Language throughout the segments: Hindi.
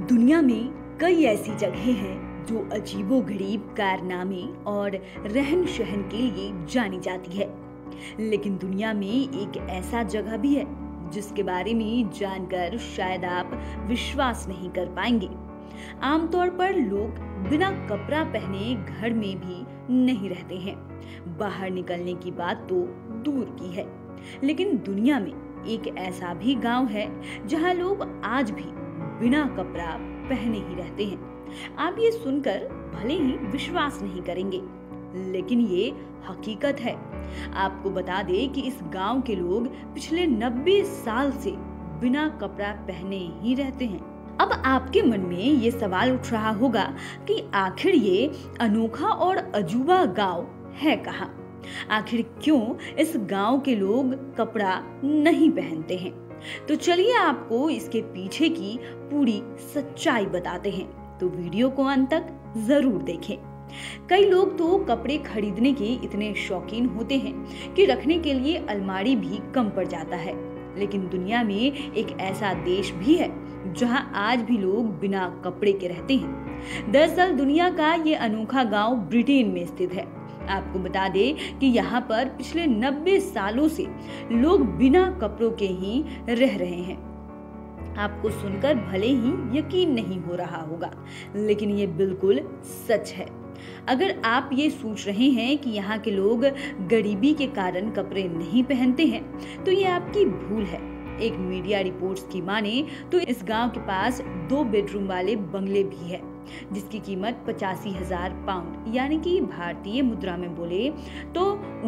दुनिया में कई ऐसी जगहें हैं जो अजीबोगरीब कारनामे और रहन सहन के लिए जानी जाती है, लेकिन दुनिया में एक ऐसा जगह भी है जिसके बारे में जानकर शायद आप विश्वास नहीं कर पाएंगे। आमतौर पर लोग बिना कपड़ा पहने घर में भी नहीं रहते हैं, बाहर निकलने की बात तो दूर की है। लेकिन दुनिया में एक ऐसा भी गांव है जहां लोग आज भी बिना कपड़ा पहने ही रहते हैं। आप ये सुनकर भले ही विश्वास नहीं करेंगे, लेकिन ये हकीकत है। आपको बता दें कि इस गांव के लोग पिछले 90 साल से बिना कपड़ा पहने ही रहते हैं। अब आपके मन में ये सवाल उठ रहा होगा कि आखिर ये अनोखा और अजूबा गांव है कहाँ? आखिर क्यों इस गांव के लोग कपड़ा नहीं पहनते हैं? तो चलिए आपको इसके पीछे की पूरी सच्चाई बताते हैं, तो वीडियो को अंत तक जरूर देखें। कई लोग तो कपड़े खरीदने के इतने शौकीन होते हैं कि रखने के लिए अलमारी भी कम पड़ जाता है। लेकिन दुनिया में एक ऐसा देश भी है जहां आज भी लोग बिना कपड़े के रहते हैं। दरअसल दुनिया का ये अनोखा गांव ब्रिटेन में स्थित है। आपको बता दें कि यहाँ पर पिछले 90 सालों से लोग बिना कपड़ों के ही रह रहे हैं। आपको सुनकर भले ही यकीन नहीं हो रहा होगा, लेकिन ये बिल्कुल सच है। अगर आप ये सोच रहे हैं कि यहाँ के लोग गरीबी के कारण कपड़े नहीं पहनते हैं, तो ये आपकी भूल है। एक मीडिया रिपोर्ट्स की माने तो इस गांव के पास 2 बेडरूम वाले बंगले भी है, जिसकी कीमत 85,000 पाउंड यानी कि भारतीय मुद्रा में बोले तो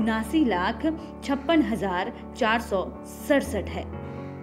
79,56,467 है।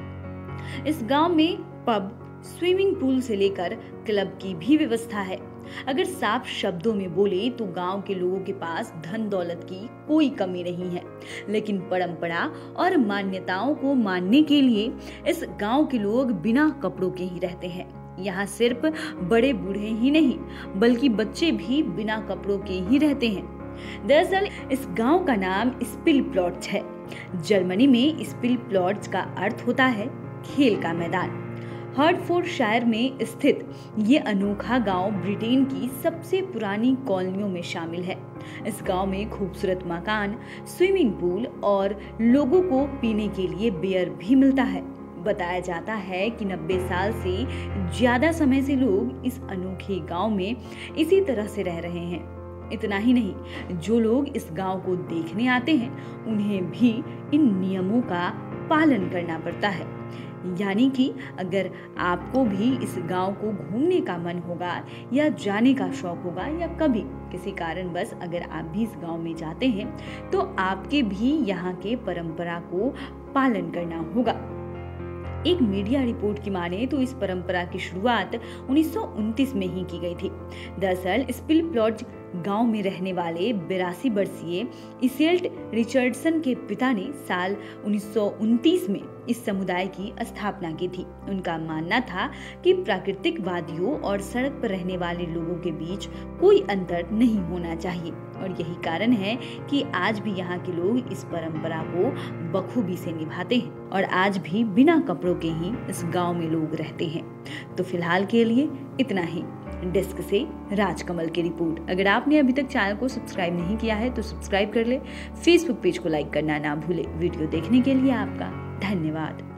इस गांव में पब, स्विमिंग पूल से लेकर क्लब की भी व्यवस्था है। अगर साफ शब्दों में बोले तो गांव के लोगों के पास धन दौलत की कोई कमी नहीं है, लेकिन परंपरा और मान्यताओं को मानने के लिए इस गांव के लोग बिना कपड़ों के ही रहते हैं। यहाँ सिर्फ बड़े बूढ़े ही नहीं, बल्कि बच्चे भी बिना कपड़ों के ही रहते हैं। दरअसल इस गांव का नाम स्पिलप्लॉट्स है। जर्मनी में स्पिलप्लॉट्स का अर्थ होता है खेल का मैदान। हर्टफोर्डशायर में स्थित ये अनोखा गांव ब्रिटेन की सबसे पुरानी कॉलोनियों में शामिल है। इस गांव में खूबसूरत मकान, स्विमिंग पूल और लोगों को पीने के लिए बियर भी मिलता है। बताया जाता है कि 90 साल से ज्यादा समय से लोग इस अनोखे गांव में इसी तरह से रह रहे हैं। इतना ही नहीं, जो लोग इस गांव को देखने आते हैं उन्हें भी इन नियमों का पालन करना पड़ता है। यानी कि अगर आपको भी इस गांव को घूमने का मन होगा या जाने का शौक होगा या कभी किसी कारणवश अगर आप भी इस गांव में जाते हैं, तो आपके भी यहाँ के परंपरा को पालन करना होगा। एक मीडिया रिपोर्ट की माने तो इस परंपरा की शुरुआत 1929 में ही की गई थी। दरअसल स्पिलप्लॉट्स गांव में रहने वाले 82 वर्षीय इसेल्ट रिचर्डसन के पिता ने साल 1929 में इस समुदाय की स्थापना की थी। उनका मानना था कि प्राकृतिकवादियों और सड़क पर रहने वाले लोगों के बीच कोई अंतर नहीं होना चाहिए, और यही कारण है कि आज भी यहाँ के लोग इस परंपरा को बखूबी से निभाते हैं और आज भी बिना कपड़ों के ही इस गांव में लोग रहते हैं। तो फिलहाल के लिए इतना ही। डेस्क से राजकमल की रिपोर्ट। अगर आपने अभी तक चैनल को सब्सक्राइब नहीं किया है तो सब्सक्राइब कर ले। फेसबुक पेज को लाइक करना ना भूले। वीडियो देखने के लिए आपका धन्यवाद।